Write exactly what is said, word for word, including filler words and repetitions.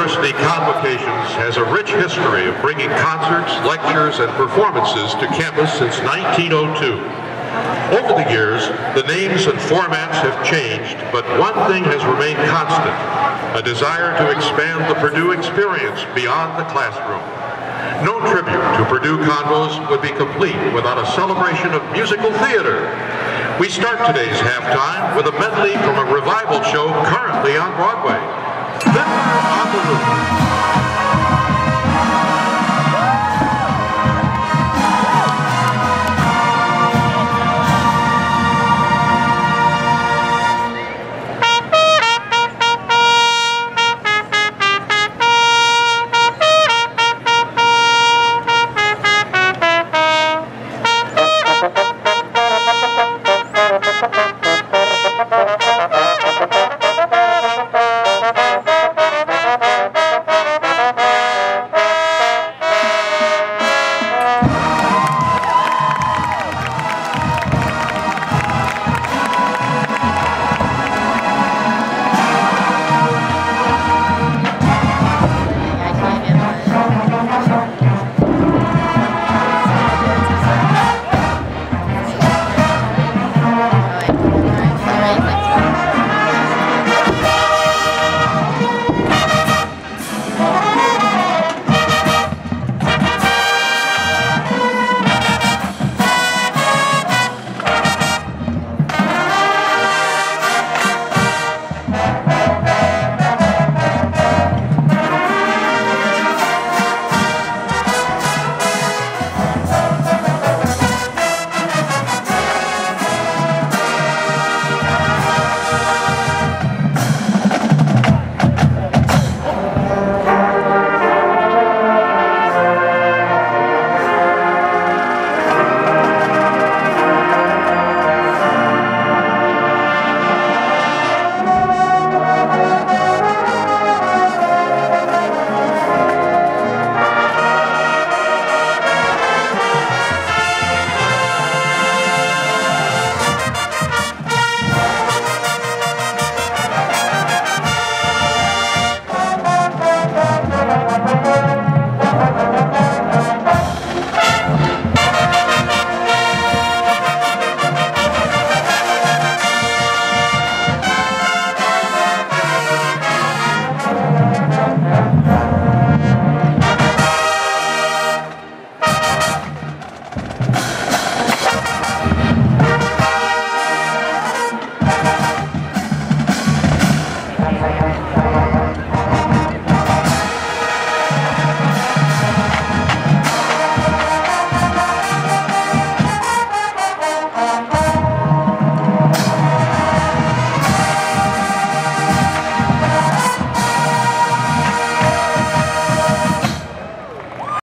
University Convocations has a rich history of bringing concerts, lectures, and performances to campus since nineteen oh two. Over the years, the names and formats have changed, but one thing has remained constant, a desire to expand the Purdue experience beyond the classroom. No tribute to Purdue Convos would be complete without a celebration of musical theater. We start today's halftime with a medley from a revival show currently on Broadway, Fiddler on the Roof.